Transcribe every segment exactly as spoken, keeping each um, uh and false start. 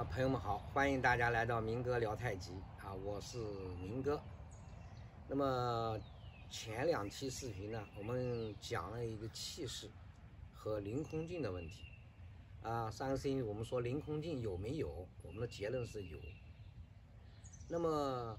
啊，朋友们好，欢迎大家来到明哥聊太极啊，我是明哥。那么前两期视频呢，我们讲了一个气势和凌空劲的问题啊。上个视频我们说凌空劲有没有，我们的结论是有。那么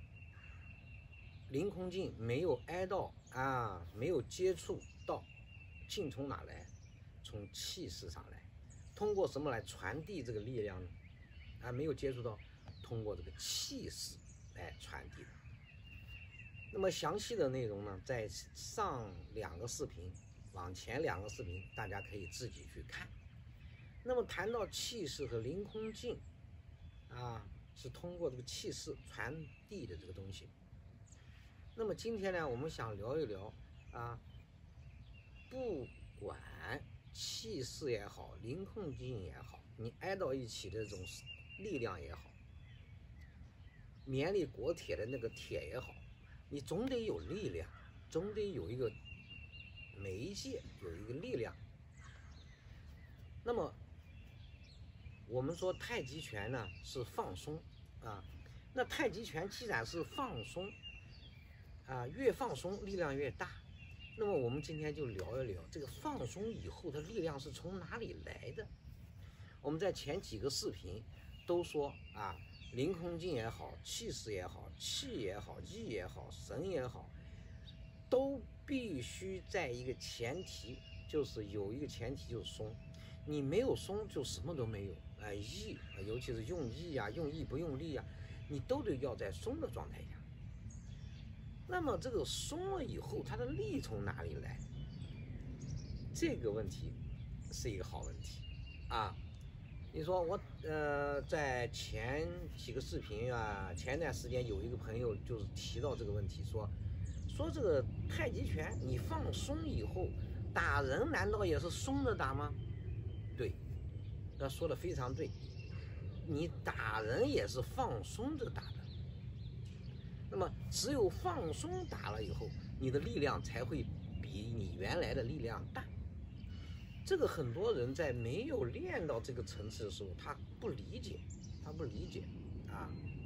凌空劲没有挨到啊，没有接触到，劲从哪来？从气势上来。通过什么来传递这个力量呢？啊，没有接触到，通过这个气势来传递的。那么详细的内容呢，在上两个视频，往前两个视频，大家可以自己去看。那么谈到气势和凌空劲，啊，是通过这个气势传递的这个东西。那么今天呢，我们想聊一聊啊，不管气势也好，凌空劲也好，你挨到一起的这种力量也好，绵里裹铁的那个铁也好，你总得有力量，总得有一个媒介，有一个力量。那么我们说太极拳呢是放松啊，那太极拳既然是放松啊，越放松力量越大。那么我们今天就聊一聊这个放松以后的力量是从哪里来的。我们在前几个视频都说啊，凌空劲也好，气势也好，气也好，意也好，神也好，都必须在一个前提，就是有一个前提就是松。你没有松就什么都没有。哎，意尤其是用意呀、啊，用意不用力呀、啊，你都得要在松的状态下。那么这个松了以后，它的力从哪里来？这个问题是一个好问题啊。你说我呃，在前几个视频啊，前段时间有一个朋友就是提到这个问题，说说这个太极拳你放松以后打人，难道也是松的打吗？对，他说的非常对，你打人也是放松着打的。那么只有放松打了以后，你的力量才会比你原来的力量大。这个很多人在没有练到这个层次的时候，他不理解，他不理解啊。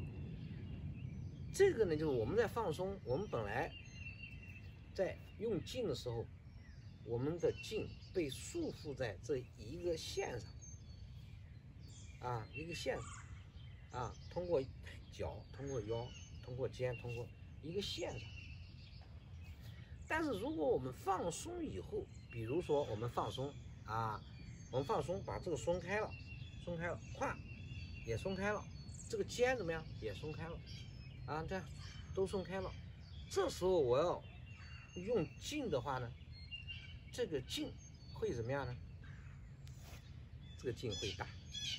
这个呢，就是我们在放松，我们本来在用劲的时候，我们的劲被束缚在这一个线上啊，一个线上啊，通过脚，通过腰，通过肩，通过一个线上。但是如果我们放松以后，比如说我们放松啊，我们放松，把这个松开了，松开了，胯也松开了，这个肩怎么样？也松开了啊，这样都松开了。这时候我要用劲的话呢，这个劲会怎么样呢？这个劲会大，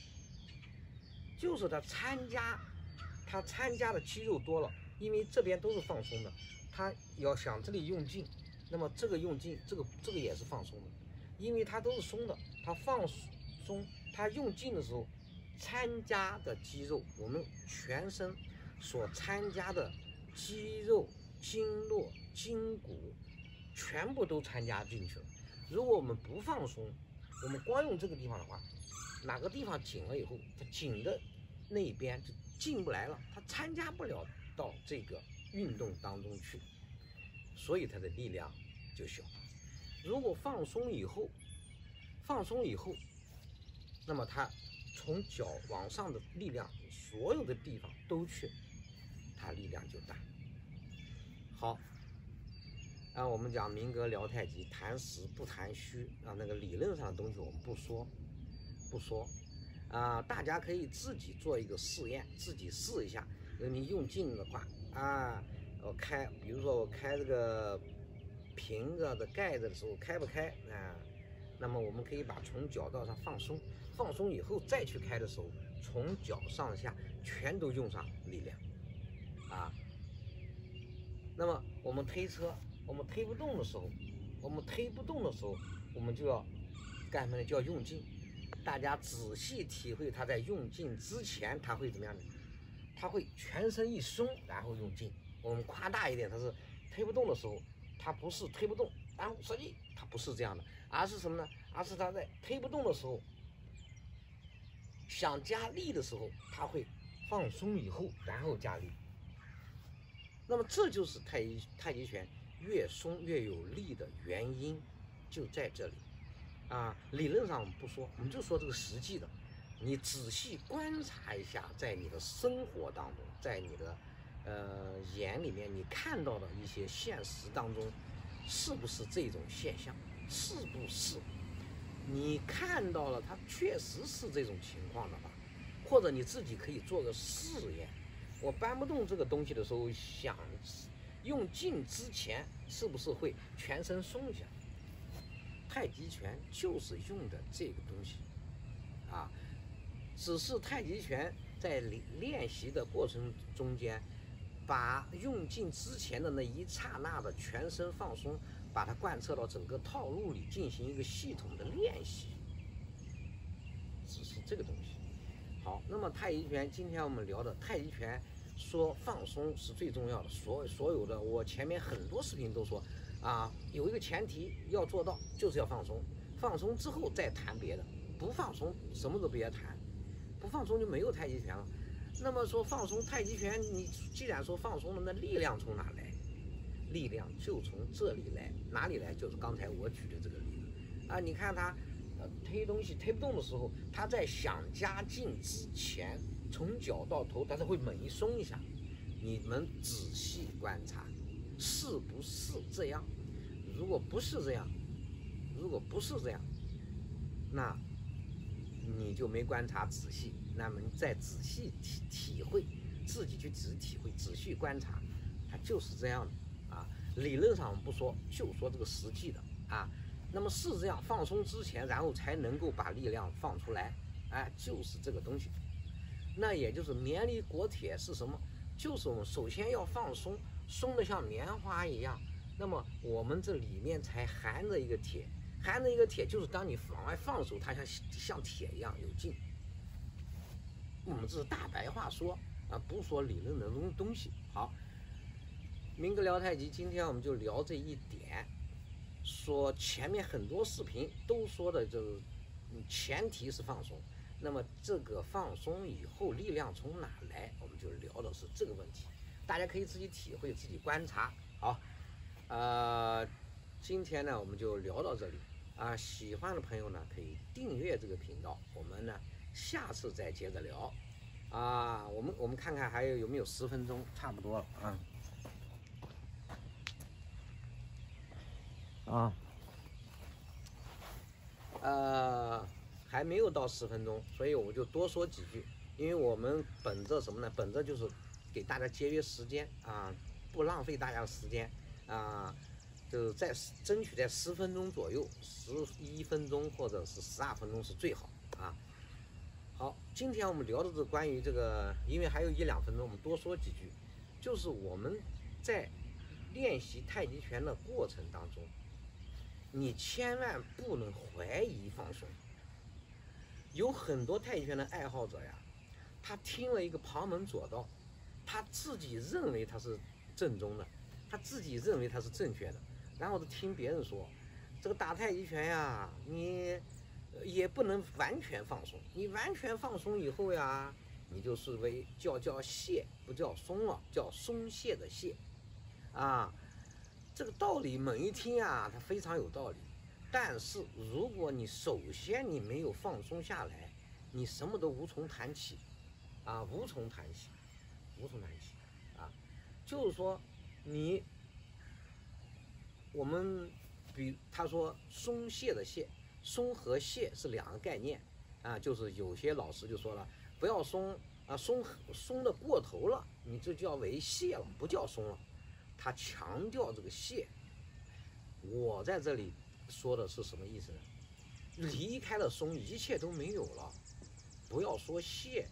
就是他参加，他参加的肌肉多了，因为这边都是放松的，他要想这里用劲，那么这个用劲，这个这个也是放松的，因为它都是松的，它放松，它用劲的时候，参加的肌肉，我们全身所参加的肌肉、经络、筋骨，全部都参加进去了。如果我们不放松，我们光用这个地方的话，哪个地方紧了以后，它紧的那一边就进不来了，它参加不了到这个运动当中去，所以它的力量就小。如果放松以后，放松以后，那么它从脚往上的力量，所有的地方都去，它力量就大。好。啊，我们讲明哥聊太极，谈实不谈虚啊，那个理论上的东西我们不说，不说，啊，大家可以自己做一个试验，自己试一下。你用劲的话啊，我开，比如说我开这个瓶子的盖子的时候开不开啊？那么我们可以把从脚到上放松，放松以后再去开的时候，从脚上下全都用上力量啊。那么我们推车。我们推不动的时候，我们推不动的时候，我们就要干什么呢？就要用劲。大家仔细体会，他在用劲之前，他会怎么样呢？他会全身一松，然后用劲。我们夸大一点，他是推不动的时候，他不是推不动，然后实际他不是这样的，而是什么呢？而是他在推不动的时候， 想加力的时候，它会放松以后，然后加力。那么这就是太极太极拳越松越有力的原因，就在这里啊。理论上我们不说，我们就说这个实际的。你仔细观察一下，在你的生活当中，在你的呃眼里面，你看到的一些现实当中，是不是这种现象？是不是？你看到了，它确实是这种情况的话，或者你自己可以做个试验。我搬不动这个东西的时候，想用劲之前，是不是会全身松一下？太极拳就是用的这个东西啊。只是太极拳在练习的过程中间，把用劲之前的那一刹那的全身放松，把它贯彻到整个套路里，进行一个系统的练习，只是这个东西。好，那么太极拳，今天我们聊的太极拳，说放松是最重要的。所所有的我前面很多视频都说，啊，有一个前提要做到，就是要放松，放松之后再谈别的，不放松什么都别谈。不放松就没有太极拳了。那么说放松太极拳，你既然说放松了，那力量从哪来？力量就从这里来，哪里来？就是刚才我举的这个例子啊。你看他呃推东西推不动的时候，他在想加劲之前，从脚到头，他都会猛一松一下。你们仔细观察，是不是这样？如果不是这样，如果不是这样，那你就没观察仔细，那么你再仔细体体会，自己去仔细体会，仔细观察，它就是这样的啊。理论上我们不说，就说这个实际的啊。那么是这样，放松之前，然后才能够把力量放出来，哎，就是这个东西。那也就是绵里裹铁是什么？就是我们首先要放松，松的像棉花一样。那么我们这里面才含着一个铁。含着一个铁，就是当你往外放的时候，它像像铁一样有劲。我们这是大白话说啊，不说理论的东东西。好，民哥聊太极，今天我们就聊这一点。说前面很多视频都说的就是前提是放松，那么这个放松以后力量从哪来？我们就聊的是这个问题，大家可以自己体会，自己观察。好，呃。今天呢，我们就聊到这里啊。喜欢的朋友呢，可以订阅这个频道。我们呢，下次再接着聊啊。我们我们看看还有有没有十分钟，差不多了啊。啊，呃，还没有到十分钟，所以我就多说几句。因为我们本着什么呢？本着就是给大家节约时间啊，不浪费大家的时间啊。就是在争取在十分钟左右，十一分钟或者是十二分钟是最好啊。好，今天我们聊的是关于这个，因为还有一两分钟，我们多说几句。就是我们在练习太极拳的过程当中，你千万不能怀疑放松。有很多太极拳的爱好者呀，他听了一个旁门左道，他自己认为他是正宗的，他自己认为他是正确的。然后就听别人说，这个打太极拳呀，你也不能完全放松。你完全放松以后呀，你就是为叫叫懈，不叫松了，叫松懈的懈，啊，这个道理猛一听啊，它非常有道理。但是如果你首先你没有放松下来，你什么都无从谈起，啊，无从谈起，无从谈起，啊，就是说你。我们比他说松懈的懈，松和懈是两个概念啊。就是有些老师就说了，不要松啊，松松的过头了，你这叫为懈了，不叫松了。他强调这个懈。我在这里说的是什么意思呢？离开了松，一切都没有了，不要说懈，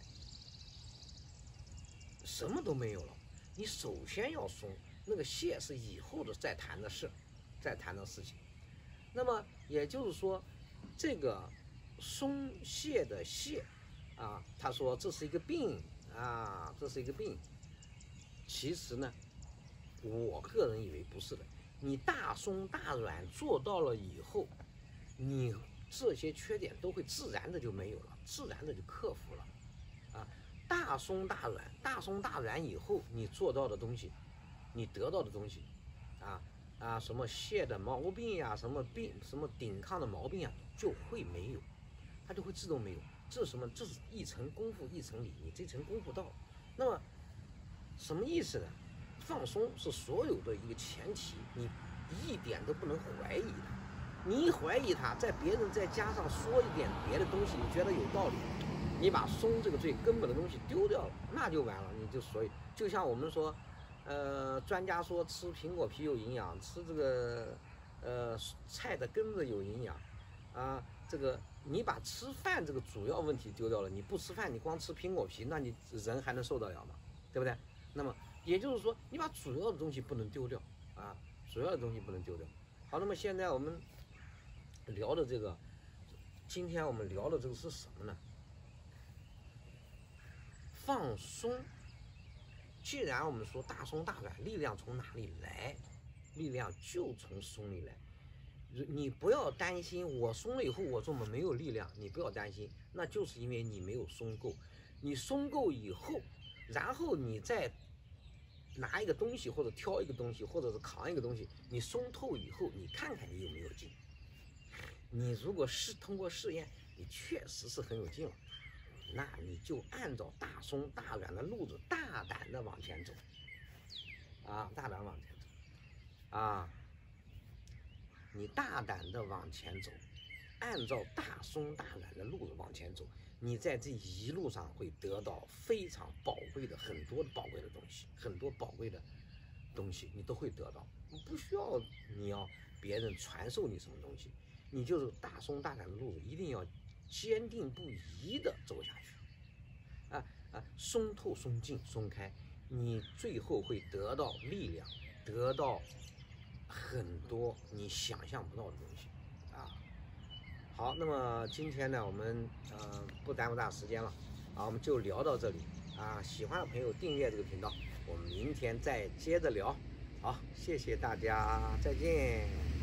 什么都没有了。你首先要松，那个懈是以后的再谈的事。在谈的事情，那么也就是说，这个松懈的懈啊，他说这是一个病啊，这是一个病。其实呢，我个人以为不是的。你大松大软做到了以后，你这些缺点都会自然的就没有了，自然的就克服了。啊，大松大软，大松大软以后，你做到的东西，你得到的东西，啊啊，什么泻的毛病呀、啊，什么病，什么抵抗的毛病啊，就会没有，它就会自动没有。这是什么？这是一层功夫一层理，你这层功夫到，那么什么意思呢？放松是所有的一个前提，你一点都不能怀疑它。你一怀疑它，在别人再加上说一点别的东西，你觉得有道理，你把松这个最根本的东西丢掉了，那就完了。你就所以就像我们说，呃，专家说吃苹果皮有营养，吃这个呃菜的根子有营养，啊，这个你把吃饭这个主要问题丢掉了，你不吃饭，你光吃苹果皮，那你人还能受得了吗？对不对？那么也就是说，你把主要的东西不能丢掉啊，主要的东西不能丢掉。好，那么现在我们聊的这个，今天我们聊的这个是什么呢？放松。既然我们说大松大软，力量从哪里来？力量就从松里来。你不要担心，我松了以后我怎么没有力量？你不要担心，那就是因为你没有松够。你松够以后，然后你再拿一个东西，或者挑一个东西，或者是扛一个东西，你松透以后，你看看你有没有劲。你如果是通过试验，你确实是很有劲了，那你就按照大松大软的路子，大胆的往前走，啊，大胆往前走，啊，你大胆的往前走，按照大松大软的路子往前走，你在这一路上会得到非常宝贵的很多宝贵的东西，很多宝贵的东西你都会得到，不需要你要别人传授你什么东西，你就是大松大软的路子一定要坚定不移的走下去，啊啊，松透松静松开，你最后会得到力量，得到很多你想象不到的东西啊。好，那么今天呢，我们呃不耽误大时间了啊，我们就聊到这里啊。喜欢的朋友订阅这个频道，我们明天再接着聊。好，谢谢大家，再见。